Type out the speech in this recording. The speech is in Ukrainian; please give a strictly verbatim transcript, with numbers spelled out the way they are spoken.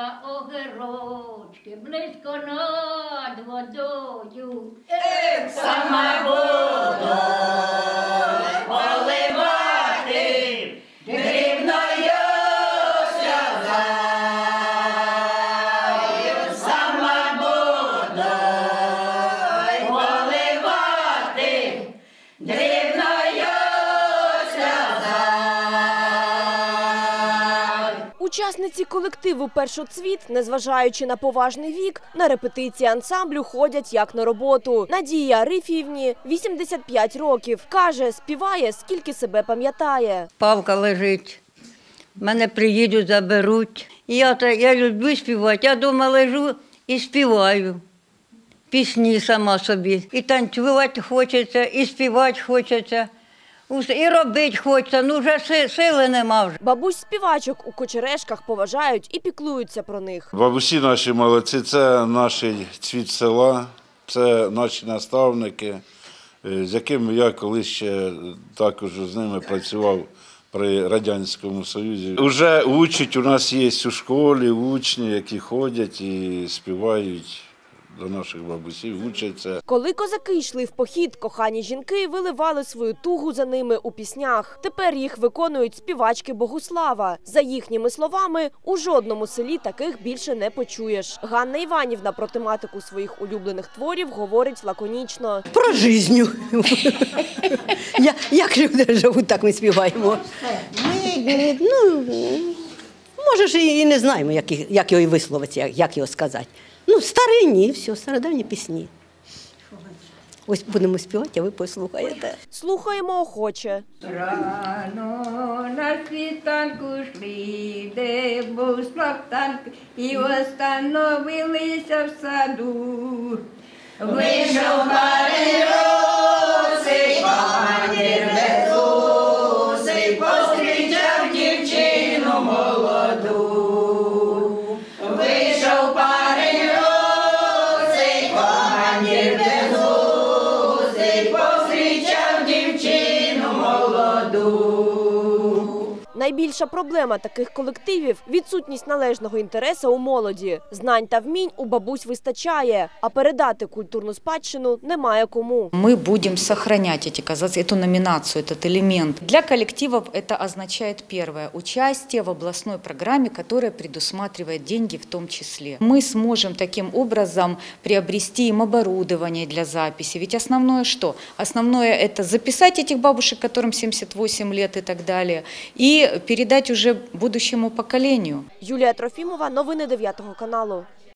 огірочки, близько над водою. Ех, сама буду поливати дрібною сльозою, сама буду поливати дрібною сльозою. Учасниці колективу «Першоцвіт», незважаючи на поважний вік, на репетиції ансамблю ходять як на роботу. Надії Арифіївні вісімдесят п'ять років. Каже, співає, скільки себе пам'ятає. Палка лежить, мене приїдуть, заберуть. І я, я люблю співати, я вдома лежу і співаю пісні сама собі. І танцювати хочеться, і співати хочеться. І робити хочеться, ну вже сили нема вже. Бабусь-співачок у Кочерешках поважають і піклуються про них. Бабусі наші молодці, це наш цвіт села, це наші наставники, з якими я колись ще також з ними працював при Радянському Союзі. Уже учать, у нас є у школі учні, які ходять і співають. До наших бабусів учаться. Коли козаки йшли в похід, кохані жінки виливали свою тугу за ними у піснях. Тепер їх виконують співачки Богуслава. За їхніми словами, у жодному селі таких більше не почуєш. Ганна Іванівна про тематику своїх улюблених творів говорить лаконічно. Про жизнь. Як люди живуть, так ми співаємо. Ми, ну, може ж і не знаємо, як його висловити, як його сказати. Ну, старинні, все, стародавні пісні. Ось будемо співати, а ви послухаєте. Слухаємо охоче. Рано на світанку йшли, де був славтанк, і остановилися в саду. Вийшов парень русий, панір безусий, пострічав дівчину молоду. Вийшов парень русий, панір безусий, пострічав дівчину молоду. Найбільша проблема таких колективів – відсутність належного інтересу у молоді. Знань та вмінь у бабусь вистачає, а передати культурну спадщину немає кому. Мы будем сохранять эти казахские, эту номинацию, этот элемент. Для коллективов это означает первое – участие в областной программе, которая предусматривает деньги в том числе. Мы сможем таким образом приобрести им оборудование для записи. Ведь основное что? Основное – это записать этих бабушек, которым семьдесят восемь лет и так далее, и передать уже будущему поколению. Юлія Трофімова, новини дев'ятого каналу.